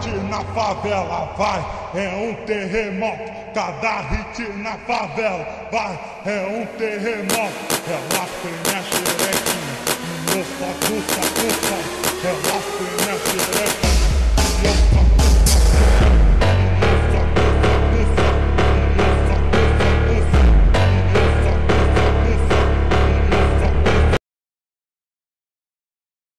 hit na favela, vai, é um terremoto. Cada hit na favela, vai, é um terremoto. Ela tem